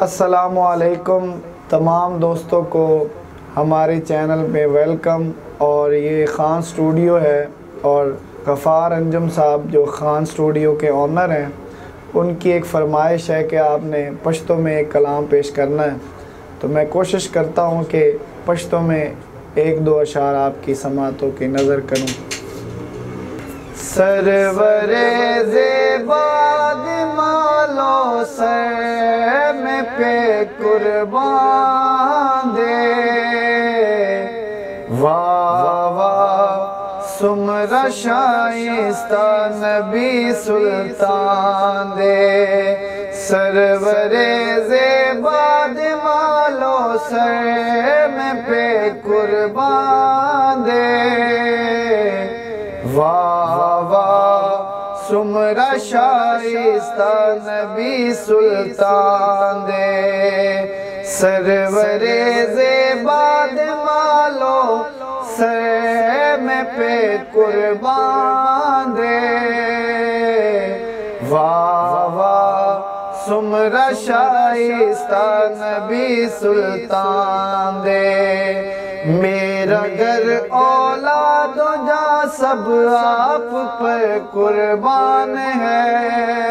السلام علیکم تمام دوستوں کو ہمارے چینل میں ویلکم۔ اور یہ خان اسٹوڈیو ہے اور غفار انجم صاحب جو خان اسٹوڈیو کے اونر ہیں، ان کی ایک فرمائش ہے کہ آپ نے پشتو میں ایک کلام پیش کرنا ہے، تو میں کوشش کرتا ہوں کہ پشتو میں ایک دو اشعار آپ کی سماعتوں کی نظر کروں۔ سرور زیباد مالو سر میں پہ قربان دے، واہ واہ سمرہ شائستہ نبی سلطان دے۔ سرور زیباد مالو سر میں پہ قربان دے، واہ واہ سمرہ شائستہ نبی سلطان دے۔ سرور زیباد مالو سر میں پہ قربان دے، واہ واہ سمرہ شائستہ نبی سلطان دے۔ میرا گھر اولاد و جاں سب آپ پر قربان ہے،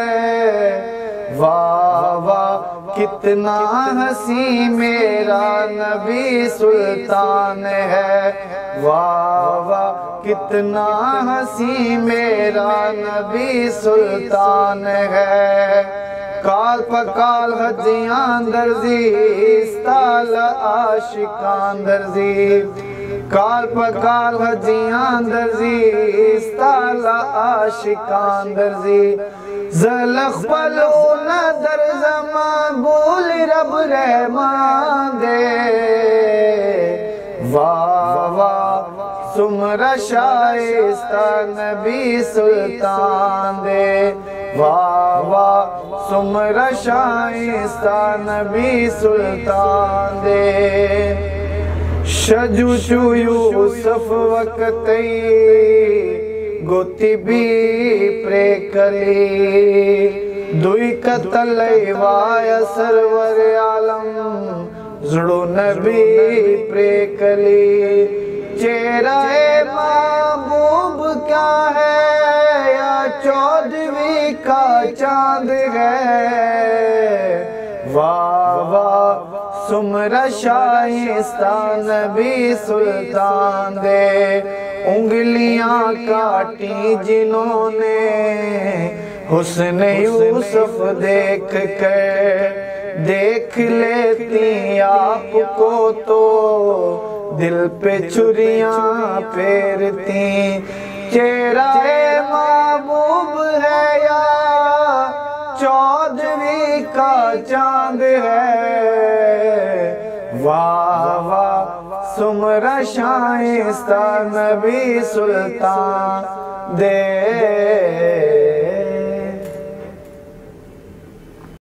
واہ واہ کتنا حسین میرا نبی سلطان ہے، واہ واہ کتنا حسین میرا نبی سلطان ہے۔ کال پکال حجیان درزی استال عاشقان درزی، کال پکال حجیان درزی استال عاشقان درزی، زلخ پلون در زمان بول رب رحمان دے، واہ واہ سمرہ شائستہ نبی سلطان دے، واہ واہ سمرہ شائستہ نبی سلطان دے۔ شجو چو یوسف وقتی گوتی بھی پریکلی، دوئی قتل وایا سرور عالم زڑو نبی پریکلی، چہرہ محبوب کیا ہے یا چودھویں کا چاند ہے، واہ واہ سمرہ شائستہ نبی سلطان دے۔ انگلیاں کاٹی جنہوں نے حسن یوسف دیکھ کر، دیکھ لیتی آپ کو تو دل پہ چھریاں پھیرتی، چہرہ محبوب ہے یا چودھویں کا چاند ہے، واہ واہ سمرہ شائستہ نبی سلطان دے۔